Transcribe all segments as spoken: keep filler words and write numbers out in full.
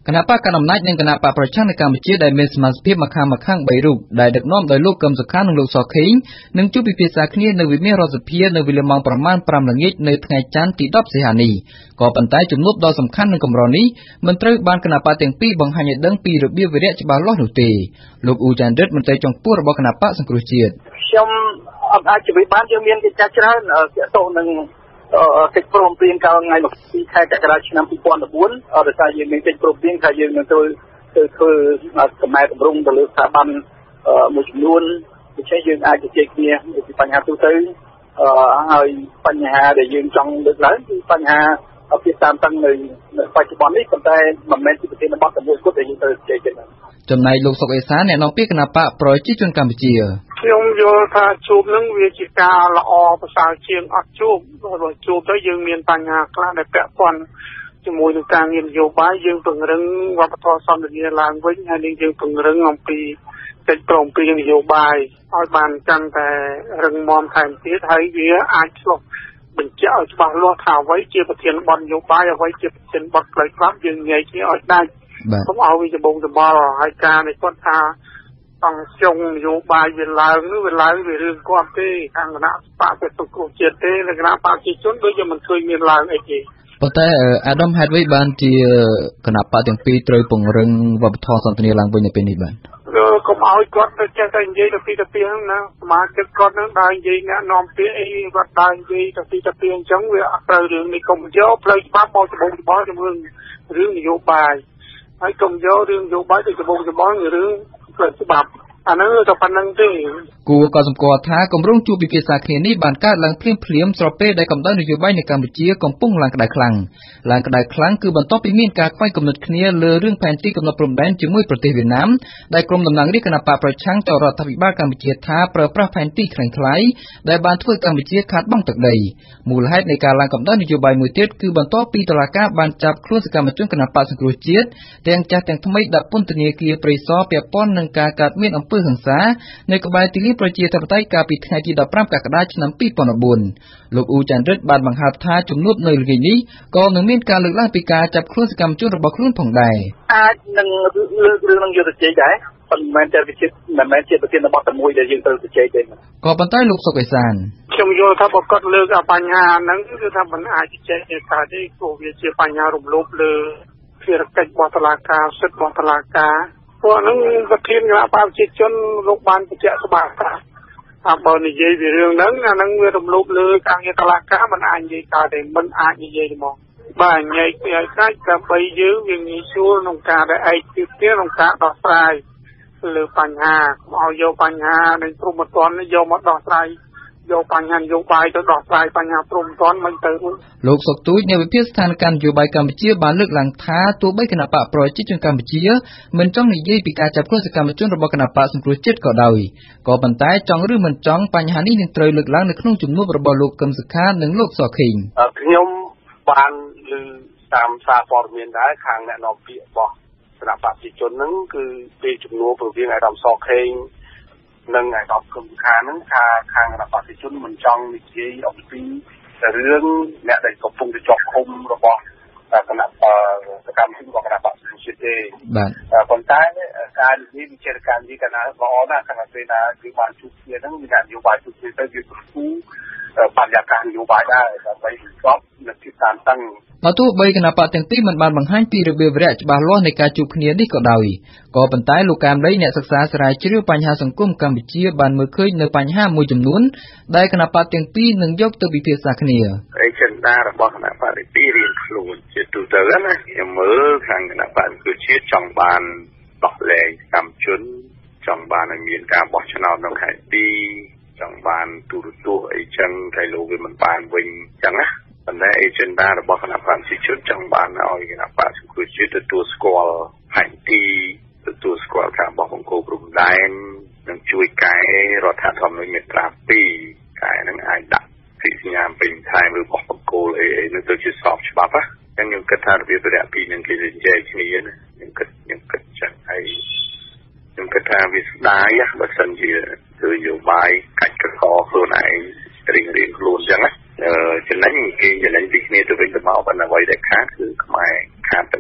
គណៈបកកណ្ដាលអំណាចនិងគណៈបកប្រឆាំងនៅកម្ពុជាដែលមានសមាជិកម្ខាងម្ខាងបីរូបដែលដឹកនាំដោយលោកកឹមសុខានិងលោកសខេងនឹងជួបពិភាក្សាគ្នានៅវិមានរដ្ឋសភានៅវេលាម៉ោងប្រមាណប្រាំល្ងាចនៅថ្ងៃច័ន្ទទីដប់សីហានេះក៏ប៉ុន្តែជំនួបដ៏សំខាន់និងកម្រនេះមិនត្រូវបានគណៈបកទាំងពីរបង្ហាញឲ្យដឹងពីរបៀបវិរៈច្បាស់លាស់នោះទេលោកអ៊ូចាន់រិទ្ធមន្ត្រីចុងពោះរបស់គណៈបកសង្គ្រោះជាតិខ្ញុំអត់អាចជម្រាបបានយើងមានកិច្ចការច្រើនទាក់ទងនឹងកិច្ចព្រមព្រៀងកាលថ្ងៃទីខែកក្កដាឆ្នាំពីរពាន់ដប់បួនដោយសារយើងមានកិច្ចព្រមព្រៀងថាយើងនឹងធ្វើធ្វើកំណែតម្រង់ទៅលើស្ថាប័នមួយចំនួនដូច្នេះយើងអាចជជែកគ្នាពីបញ្ហាទូទៅហើយបញ្ហាដែលយើងចង់លើកឡើងគឺបញ្ហាពីតាមតាំងនៅបច្ចុប្បន្ននេះប៉ុន្តែមិនមែនជាប្រធានបទតែមួយគត់ដែលយើងត្រូវជជែកទេចំណែកលោកសុកអេសានអ្នកនាំពាក្យគណៈបកប្រជាជនកម្ពុជាខ្ញុំយល់ថាជួបនឹងវាជាការល្អប្រសើរជាងអត់ជួបបើជួបទៅយើងមានបញ្ហាខ្លះដែលពាក់ព័ន្ធជាមួយនឹងការងារនយោបាយយើងពង្រឹងវប្បធម៌សន្តិនិកឡើងវិញហើយនឹងយើងពង្រឹងអំពីកិច្ចព្រមព្រៀងនយោបាយឲ្យបានកាន់តែរឹងមាំថែមទៀតហើយវាអាចឆ្លុះបញ្ជាក់ឲ្យច្បាស់លាស់ថាអ្វីជាប្រធានបទនយោបាយអ្វីជាប្រធានបទផ្លូវច្បាប់យើងងាយគ្នាឲ្យដាច់កុំឲ្យវាច្បងច្បល់ហើយការនេះគាត់ថាអង្គជុងនយោបាយវាឡើងនោះវាឡើងវារឿងគាត់ទេខាងគណៈបកសង្គ្រោះជាតិទេនិងគណៈបកប្រជាជនដូចជាមិនឃើញមានឡើងអីទេប៉ុន្តែអាដាមហេតុអ្វីបានជាគណៈបកទាំងពីរត្រូវពង្រឹងវប្បធម៌សន្តិនិកឡើងវិញនៅពេលនេះបាទកុំឲ្យគាត់ទៅចេះតែនិយាយទៅពីទៅពីហ្នឹងណាសមាជិកគាត់នឹងដើរនិយាយអ្នកនាំពាក្យអីគាត់ដើរនិយាយទៅពីទៅពីអញ្ចឹងវាអត់ត្រូវរឿងនេះកុំយកផ្លូវច្បាប់មកច្បងច្បល់ជាមួយរឿងនយោបាយហើយកុំយករឿងនយោបាយទៅច្បងច្បល់នឹងរឿងផ្លូវច្បាប់អានោះទៅប៉ុណ្្នឹងទេគួរក៏សម្គាល់ថាគម្រោងជួបពិភាក្សាគ្នានេះបានកើតឡើងភ្លាមភ្លាមស្របពេលដែលកម្ដៅនយោបាយនៅកម្ពុជាកំពុងឡើងក្តៅខ្លាំងឡើងក្តៅខ្លាំងគឺបន្ទាប់ពីមានការខ្វែងគំនិតគ្នាលើរឿងផែនទីកំណត់ព្រំដែនជាមួយប្រទេសវៀតណាមដែលក្រុមតំណាងរាស្ត្រគណបកប្រឆាំងទៅរដ្ឋាភិបាលកម្ពុជាថាប្រើប្រាស់ផែនទីខ្លាំងខ្លាយដែលបានធ្វើកម្ពុជាខាតបង់ទឹកដីមូលហេតុនៃការឡើងកម្ដៅនយោបាយមួយទៀតគឺបន្ទាប់ពីតុលាការបានចាប់ខ្លួនសកម្មជនគណបកសង្គ្រោះជាតិទាំងចាស់ទាំងថ្មីដាក់ពន្ធនាគារព្រៃសរពាក់ព័ន្ធនឹងការកើតមានអំពើហិង្សានៅក្បែរទីលានប្រជាធិបតេយ្យកាលពីថ្ងៃទីដប់ប្រាំកក្កដាឆ្នាំពីរពាន់ដប់បួនលោកអ៊ូចាន់រិទ្ធបានបង្ហើបថាជំនួបនៅល្ងាចនេះក៏នឹងមានការលើកឡើងពីការចាប់ខ្លួនសកម្មជនរបស់ខ្លួនផងដែរអាចនឹងលើករឿងនឹងយុទ្ធជ័យដែរប៉ុន្តែតែវាជាមិនមែនជាប្រធានបទតែមួយដែលយើងត្រូវជជែកទេក៏ប៉ុន្តែលោកសុកអេសានខ្ញុំយល់ថាបើគាត់លើកអាបញ្ហាហ្នឹងគឺថាមិនអាចជជែកទេថាទេព្រោះវាជាបញ្ហារំលោភលើភារកិច្ចរបស់តុលាការសិទ្ធិរបស់តុលាការព្រោះហ្នឹងប្រធានគណៈបកប្រជាជនលោកបានបញ្ជាក់ច្បាស់ថាថាបើនិយាយពីរឿងហ្នឹងអាហ្នឹងវារំលោភលើការងារតុលាការមិនអាចនិយាយកើតទេមិនអាចនិយាយទេមកបាទញែកពីឲ្យកាច់ដើម្បីយើងវាងាយស្រួលក្នុងការដែលឯកភាពគ្នាក្នុងការដោះស្រាយលើបញ្ហាកុំឲ្យយកបញ្ហានៃព្រំប្រទាននេះយកមកដោះស្រាយយកបញ្ហានយោបាយទៅដោះស្រាយបញ្ហាព្រំប្រទានមិនទៅលោកសុកទូចនៃវិភាគស្ថានភាពនយោបាយកម្ពុជាបានលើកឡើងថាទោះបីគណៈបកប្រជាជនកម្ពុជាមិនចង់និយាយពីការចាប់ខ្លួនសកម្មជនរបស់គណៈបកសង្គ្រោះជាតិក៏ដោយក៏ប៉ុន្តែចង់ឬមិនចង់បញ្ហានេះនឹងត្រូវលើកឡើងនៅក្នុងជំនួបរបស់លោកកឹមសុខានិងលោកសខេងខ្ញុំបានលើតាមសារព័ត៌មានដែរខាងអ្នកនាំពាក្យរបស់គណៈបកប្រជាជនហ្នឹងគឺពេលជំនួបរវាងអាដាមសខេងនិងអាដាមកឹមសុខាហ្នឹងថាខាងគណៈបកប្រជាជនមិនចង់និយាយអំពីរឿងអ្នកដែលកំពុងទៅជាប់ឃុំរបស់គណៈសកម្មជនរបស់គណៈបកប្រជាជនទេបាទប៉ុន្តែការនិយាយវិចារការនិយាយកណាល្អណាស់ខាងពេលណាគឺបានជួបគ្នាហ្នឹងមាននយោបាយជួបគ្នាទៅវាប្រគូបរិយាកាសនយោបាយដែរដើម្បីស្របនឹងទីតាំងតាំងបើទោះបីគណៈបកទាំងពីរមិនបានបង្ហាញពីរបៀបវិរៈច្បាស់លាស់នៃការជួបគ្នានេះក៏ដោយក៏ប៉ុន្តែលោកកាមលីអ្នកសិក្សាស្រាវជ្រាវបញ្ហាសង្គមកម្ពុជាបានមើលឃើញនៅបញ្ហាមួយចំនួនដែលគណៈបកទាំងពីរនឹងយកទៅពិភាក្សាគ្នាអេជេនដារបស់គណៈបកទាំងពីររៀងខ្លួនជាទូទៅណាខ្ញុំមើលខាងគណៈបកគឺជាចង់បានដោះលែងកម្មជនចង់បានឲ្យមានការបោះឆ្នោតនៅខែទីចង់បានទូរទស្សន៍អីចឹងតែលោកវាមិនបានវិញចឹងណាប៉ុន្តែ agenda របស់គណៈបកប្រជាជនចង់បានឲ្យគណៈបកសង្គ្រោះជាតិទទួលស្គាល់ផែនទីទទួលស្គាល់ការបោះបង្គោលព្រំដែននិងជួយកែរដ្ឋធម្មនុញ្ញមាត្រាពីរកែនឹងអាចដាក់ពីសញ្ញាពេញថែមឬបោះបង្គោលអីអីនោះទៅជាស្របច្បាប់ណាចឹងខ្ញុំគិតថារបៀបរយៈពីរនឹងគេនិយាយគ្នាណាខ្ញុំគិតខ្ញុំគិតចឹងហើយខ្ញុំគិតថាវាស្ដាយបើសិនជាធ្វើនយោបាយកាច់កកខ្លួនឯងរៀងរៀងខ្លួនចឹងណាចំណេញគេចំណេញពីគ្នាទៅវិញទៅមកប៉ុន្តែអ្វីដែលខាតគឺខ្មែរខាតទាំងពីរ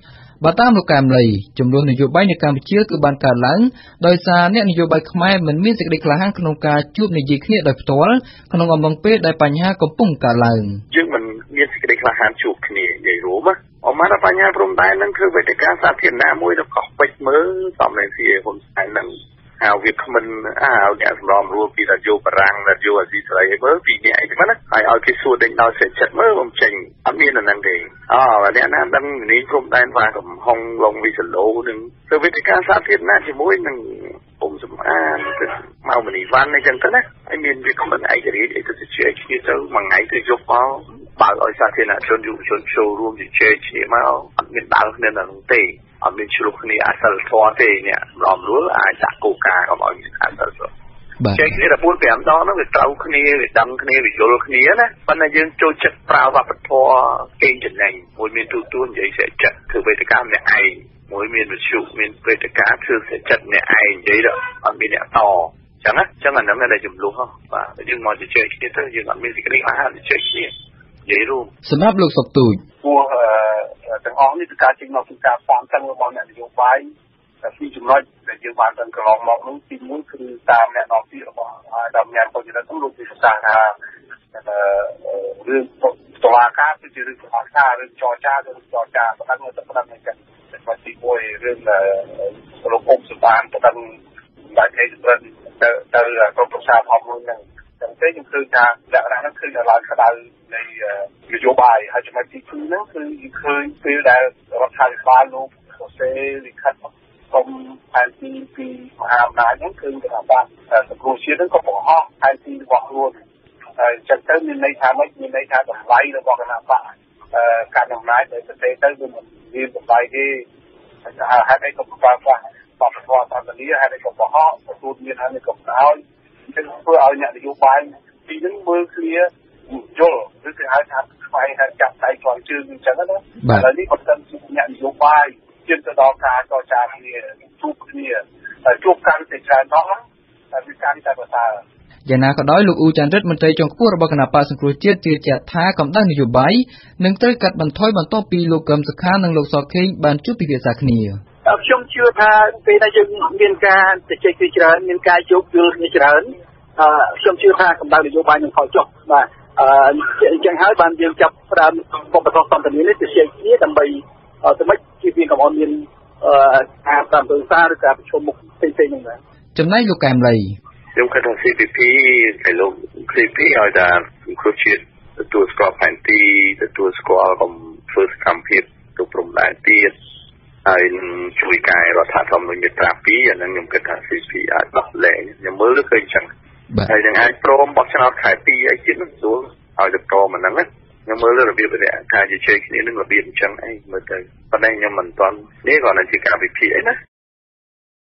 បើតាមលោកកែមលីចំនួននយោបាយនៅកម្ពុជាគឺបានកើនឡើងដោយសារអ្នកនយោបាយខ្មែរមិនមានសេចក្តីក្លាហានក្នុងការជួបនិយាយគ្នាដោយផ្ទាល់ក្នុងអំឡុងពេលដែលបញ្ហាកំពុងកើតឡើងយើងមិនមានសេចក្តីក្លាហានជួបគ្នានិយាយរួមអមរបញ្ហាព្រំដែននឹងគឺវេទិកាសាធារណៈមួយរបស់ពេជ្រមើលសំលេងជាហ៊ុនសែននឹងហៅវាគ្មិនអើអ្នកសម្របរួលពីរដ្ឋយោបារាំងរដ្ឋយោអាស៊ីសេរីមើលពីអ្នកអីហ្នឹងណាហើយឲ្យគេសួរដេញដោយសេចចិត្តមើលខ្ញុំចេញអត់មានអាហ្នឹងទេអូអ្នកណាដឹងនេះព្រំដែនថាកំហុងឡុងវិសឡូនឹងទៅវេទិកាសាធារណៈជាមួយនឹងអ៊ុំសំអានទៅមកមនីវ៉ាន់អីចឹងទៅណាហើយមានវាគ្មិនឯករាជ្យអីទៅជែកគ្នាទៅមួយថ្ងៃទៅយកមកបើឲ្យសាធារណជនយុវជនចូលរួមជជែកគ្នាមកអត់មានដើរគ្នានៅនោះទេអត់មានជ្រុះគ្នាអសិលធម៌ទេអ្នករំរួលអាចដាក់គោលការណ៍កុំឲ្យមានអសិលធម៌ជែកគ្នាតែ bốn 5 ដងហ្នឹងវាត្រូវគ្នាវាដឹងគ្នាវាយល់គ្នាណាប៉ុន្តែយើងចូលចិត្តប្រើវប្បធម៌កេងចំណេញមួយមានទូទួលនិយាយសេចក្ដីធ្វើវេទិកាម្នាក់ឯងមួយមានវិទ្យុមានវេទិកាធ្វើសេចក្ដីម្នាក់ឯងនិយាយទៅអត់មានអ្នកតចឹងណាចឹងអាហ្នឹងដែលចំនួនបាទយើងមកជជែកគ្នាទៅយើងអត់មានសេចក្ដីអាហារជជែកគ្នានិយាយរួមសម្រាប់លោកសុកទូចព្រោះទាំងអស់នេះគឺការចេញមកពីការសាមតឹងរបស់អ្នកនយោបាយពីចំណុចដែលយើងបានដឹងកន្លងមកនោះទីមួយគឺតាមអ្នកនាំពាក្យរបស់ដំណាងពលរដ្ឋទាំងលោកវិសាស្ត្រថារឿងតឡាការគឺជារឿងតឡាការរឿងចរចារឿងចរចាប៉ុន្តែនៅតែប៉ុណ្្នឹងចឹងតែទីមួយរឿងលោកអ៊ុំសុបានប៉ុណ្្នឹងបាយគេស្រិនទៅទៅក្រុមប្រឹក្សាផងមួយហ្នឹងចឹងទេខ្ញុំឃើញថាលក្ខណៈហ្នឹងគឺឡើងក្តៅនៃនយោបាយហើយចំណុចទីពីរហ្នឹងគឺឃើញពេលដែលរដ្ឋាភិបាលលោកសរសេរលិខិតគុំផែនទីពីមហាអំណាចហ្នឹងគឺថាបាទសង្គមជាតិហ្នឹងក៏បង្ហោះផែនទីរបស់ខ្លួនហើយចឹងទៅមានន័យថាម៉េចមានន័យថាតម្លៃរបស់គណៈបកការអំណាចដែលទៅទៅវាមិនមានតម្លៃទេហើយហេតុអីក៏ប្រើប្រាស់បទធម៌សន្តានាហេតុអីក៏បង្ហោះទទួលមានហើយក៏បណ្ដោយចឹងធ្វើឲ្យអ្នកនយោបាយពីហ្នឹងមើលគ្នាយល់ឬគេហៅថាស្វែងរកចាប់ដៃខ្លងជើងអញ្ចឹងណាឥឡូវនេះបើសិនជាអ្នកនយោបាយជិះទៅដល់ការចរចាគ្នាជួបគ្នាជួបកាន់តែច្រើនដងតែវាកាន់តែប្រសើរយ៉ាងណាក៏ដោយលោកអ៊ូចាន់រិទ្ធមន្ត្រីជាន់ខ្ពស់របស់គណៈបកសង្គ្រោះជាតិជឿជាក់ថាកម្ដៅនយោបាយនឹងត្រូវកាត់បន្ថយបន្ទាប់ពីលោកកឹមសុខានិងលោកសខេងបានជួបពិភាក្សាគ្នាខ្ញុំជឿថាពេលដែលយើងមានការជជែកគ្នាច្រើនមានការយោគយល់គ្នាច្រើនខ្ញុំជឿថាកម្ដៅនយោបាយនឹងថយចុះបាទអញ្ចឹងហើយបានយើងចាប់ផ្ដើមបបតសន្តានានេះទៅជជែកគ្នាដើម្បីទៅមិនជាវាកុំឲ្យមានការតាមទស្សនឬការប្រជុំមុខផ្សេងៗហ្នឹងដែរចំណែកលោកកែមលីខ្ញុំគិតថា ซี พี พี ហើយលោក ซี พี ឲ្យតែគ្រូជាតិទទួលស្គាល់ផែនទីទទួលស្គាល់កុំធ្វើសកម្មភាពទៅព្រំដែនទៀតហើយជួយកែរដ្ឋធម្មនុញ្ញមាត្រាពីរអាហ្នឹងខ្ញុំគិតថា ซี พี អាចដោះលែងខ្ញុំមើលទៅឃើញចឹងហើយនឹងអាចព្រមបោះឆ្នោតខែពីរអីទៀតនឹងស្រួលឲ្យទៅព្រមអាហ្នឹងណាខ្ញុំមើលរបៀបនេះការជជែកគ្នានឹងរបៀបអញ្ចឹងអីមើលទៅប៉ុន្តែខ្ញុំមិនទាន់នេះគ្រាន់តែជាការវិភាគអីណា